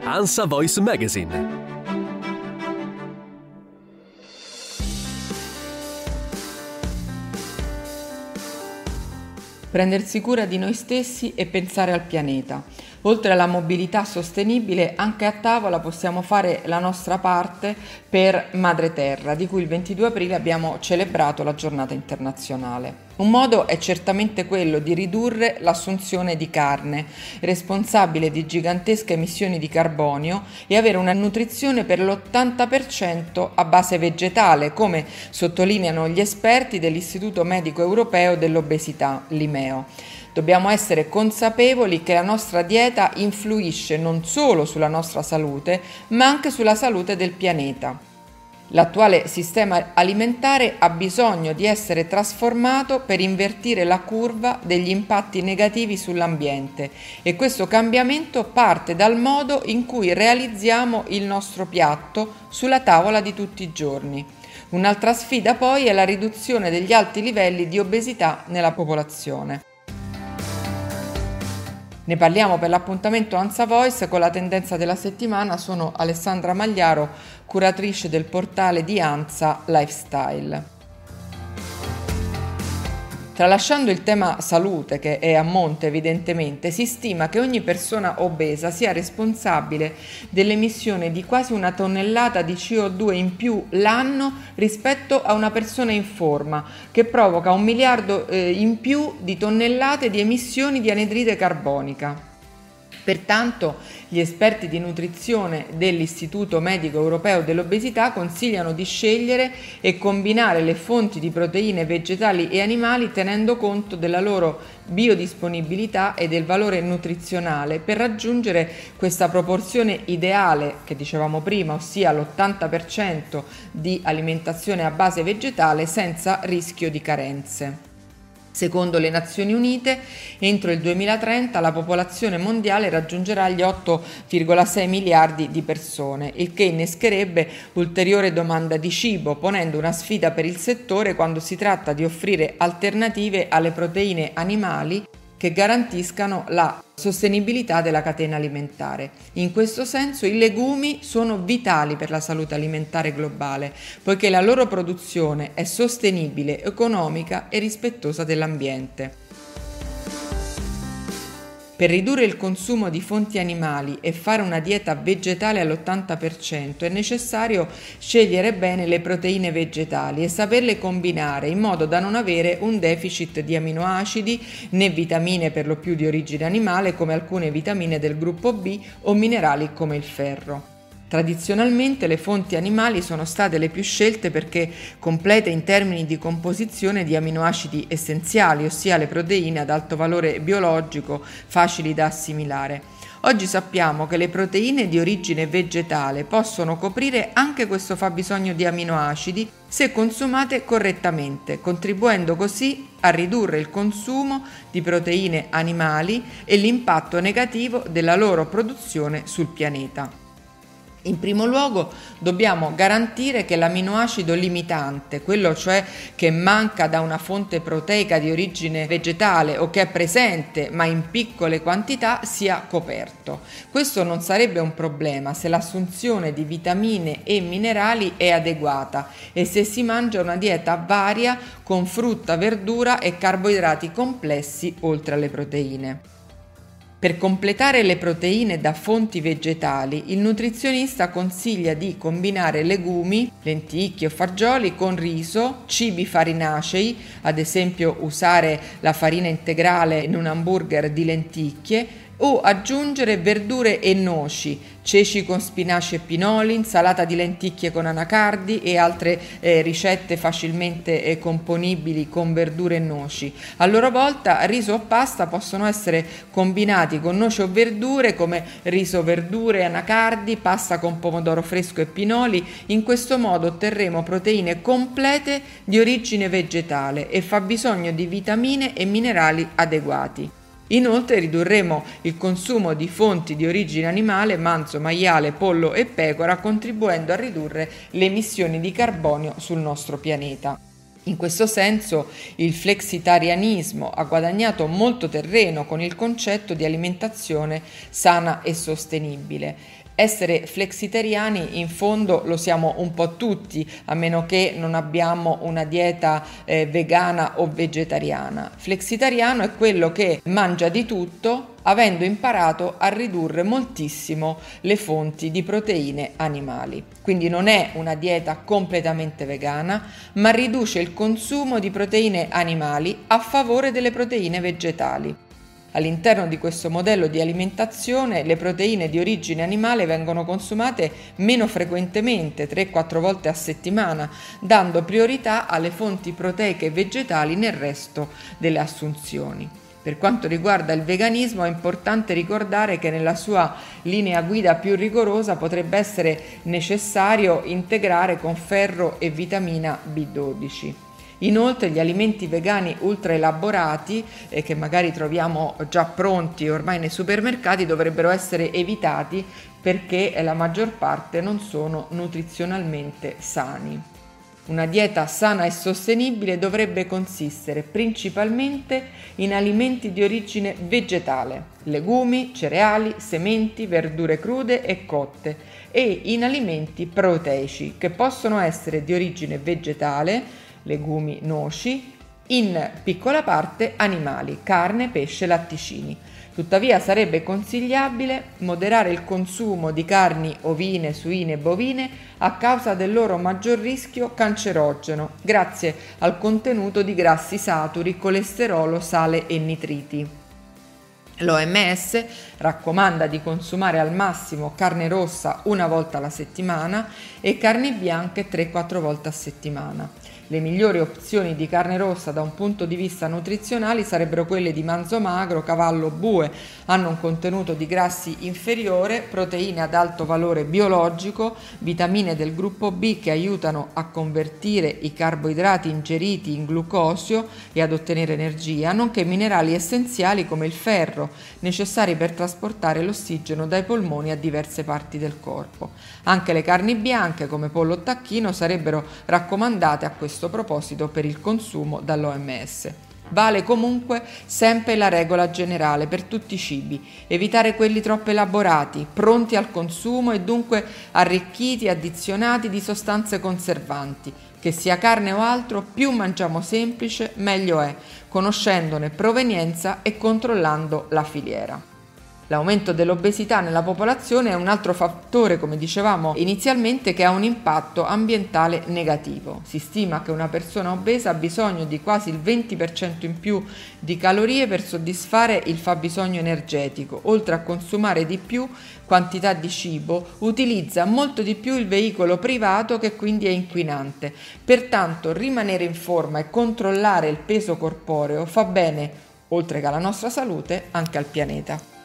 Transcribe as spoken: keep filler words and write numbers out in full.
ANSA Voice Magazine. Prendersi cura di noi stessi e pensare al pianeta. Oltre alla mobilità sostenibile, anche a tavola possiamo fare la nostra parte per Madre Terra, di cui il ventidue aprile abbiamo celebrato la giornata internazionale. Un modo è certamente quello di ridurre l'assunzione di carne, responsabile di gigantesche emissioni di carbonio, e avere una nutrizione per l'ottanta per cento a base vegetale, come sottolineano gli esperti dell'Istituto Medico Europeo dell'Obesità, l'I M E O. Dobbiamo essere consapevoli che la nostra dieta influisce non solo sulla nostra salute, ma anche sulla salute del pianeta. L'attuale sistema alimentare ha bisogno di essere trasformato per invertire la curva degli impatti negativi sull'ambiente, e questo cambiamento parte dal modo in cui realizziamo il nostro piatto sulla tavola di tutti i giorni. Un'altra sfida poi è la riduzione degli alti livelli di obesità nella popolazione. Ne parliamo per l'appuntamento ANSA Voice con la tendenza della settimana. Sono Alessandra Magliaro, curatrice del portale di ANSA Lifestyle. Tralasciando il tema salute, che è a monte evidentemente, si stima che ogni persona obesa sia responsabile dell'emissione di quasi una tonnellata di C O due in più l'anno rispetto a una persona in forma, che provoca un miliardo eh, in più di tonnellate di emissioni di anidride carbonica. Pertanto gli esperti di nutrizione dell'Istituto Medico Europeo dell'Obesità consigliano di scegliere e combinare le fonti di proteine vegetali e animali tenendo conto della loro biodisponibilità e del valore nutrizionale per raggiungere questa proporzione ideale che dicevamo prima, ossia l'ottanta per cento di alimentazione a base vegetale senza rischio di carenze. Secondo le Nazioni Unite, entro il duemilatrenta la popolazione mondiale raggiungerà gli otto virgola sei miliardi di persone, il che innescherebbe ulteriore domanda di cibo, ponendo una sfida per il settore quando si tratta di offrire alternative alle proteine animali che garantiscano la sostenibilità della catena alimentare. In questo senso i legumi sono vitali per la salute alimentare globale, poiché la loro produzione è sostenibile, economica e rispettosa dell'ambiente. Per ridurre il consumo di fonti animali e fare una dieta vegetale all'ottanta per cento è necessario scegliere bene le proteine vegetali e saperle combinare in modo da non avere un deficit di aminoacidi né vitamine per lo più di origine animale come alcune vitamine del gruppo B o minerali come il ferro. Tradizionalmente le fonti animali sono state le più scelte perché complete in termini di composizione di aminoacidi essenziali, ossia le proteine ad alto valore biologico facili da assimilare. Oggi sappiamo che le proteine di origine vegetale possono coprire anche questo fabbisogno di aminoacidi se consumate correttamente, contribuendo così a ridurre il consumo di proteine animali e l'impatto negativo della loro produzione sul pianeta. In primo luogo dobbiamo garantire che l'aminoacido limitante, quello cioè che manca da una fonte proteica di origine vegetale o che è presente ma in piccole quantità, sia coperto. Questo non sarebbe un problema se l'assunzione di vitamine e minerali è adeguata e se si mangia una dieta varia con frutta, verdura e carboidrati complessi oltre alle proteine. Per completare le proteine da fonti vegetali, il nutrizionista consiglia di combinare legumi, lenticchie o fagioli con riso, cibi farinacei, ad esempio usare la farina integrale in un hamburger di lenticchie, o aggiungere verdure e noci, ceci con spinaci e pinoli, insalata di lenticchie con anacardi e altre eh, ricette facilmente eh, componibili con verdure e noci. A loro volta riso o pasta possono essere combinati con noci o verdure come riso, verdure, anacardi, pasta con pomodoro fresco e pinoli. In questo modo otterremo proteine complete di origine vegetale e fabbisogno di vitamine e minerali adeguati. Inoltre ridurremo il consumo di fonti di origine animale, manzo, maiale, pollo e pecora, contribuendo a ridurre le emissioni di carbonio sul nostro pianeta. In questo senso il flexitarianismo ha guadagnato molto terreno con il concetto di alimentazione sana e sostenibile. Essere flexitariani in fondo lo siamo un po' tutti, a meno che non abbiamo una dieta eh, vegana o vegetariana. Flexitariano è quello che mangia di tutto, avendo imparato a ridurre moltissimo le fonti di proteine animali. Quindi non è una dieta completamente vegana, ma riduce il consumo di proteine animali a favore delle proteine vegetali. All'interno di questo modello di alimentazione le proteine di origine animale vengono consumate meno frequentemente, tre quattro volte a settimana, dando priorità alle fonti proteiche vegetali nel resto delle assunzioni. Per quanto riguarda il veganismo è importante ricordare che nella sua linea guida più rigorosa potrebbe essere necessario integrare con ferro e vitamina B dodici. Inoltre gli alimenti vegani ultra elaborati, eh, che magari troviamo già pronti ormai nei supermercati, dovrebbero essere evitati perché la maggior parte non sono nutrizionalmente sani. Una dieta sana e sostenibile dovrebbe consistere principalmente in alimenti di origine vegetale, legumi, cereali, sementi, verdure crude e cotte, e in alimenti proteici che possono essere di origine vegetale, legumi, noci, in piccola parte animali, carne, pesce, latticini. Tuttavia sarebbe consigliabile moderare il consumo di carni ovine, suine e bovine a causa del loro maggior rischio cancerogeno, grazie al contenuto di grassi saturi, colesterolo, sale e nitriti. L'O M S raccomanda di consumare al massimo carne rossa una volta alla settimana e carni bianche tre quattro volte a settimana. Le migliori opzioni di carne rossa da un punto di vista nutrizionale sarebbero quelle di manzo magro, cavallo, bue. Hanno un contenuto di grassi inferiore, proteine ad alto valore biologico, vitamine del gruppo B che aiutano a convertire i carboidrati ingeriti in glucosio e ad ottenere energia, nonché minerali essenziali come il ferro, necessari per trasportare l'ossigeno dai polmoni a diverse parti del corpo. Anche le carni bianche come pollo o tacchino sarebbero raccomandate a questo proposito per il consumo dall'O M S. Vale comunque sempre la regola generale per tutti i cibi: evitare quelli troppo elaborati, pronti al consumo e dunque arricchiti e addizionati di sostanze conservanti. Che sia carne o altro, più mangiamo semplice, meglio è, conoscendone provenienza e controllando la filiera. L'aumento dell'obesità nella popolazione è un altro fattore, come dicevamo inizialmente, che ha un impatto ambientale negativo. Si stima che una persona obesa ha bisogno di quasi il venti per cento in più di calorie per soddisfare il fabbisogno energetico. Oltre a consumare di più quantità di cibo, utilizza molto di più il veicolo privato, che quindi è inquinante. Pertanto rimanere in forma e controllare il peso corporeo fa bene, oltre che alla nostra salute, anche al pianeta.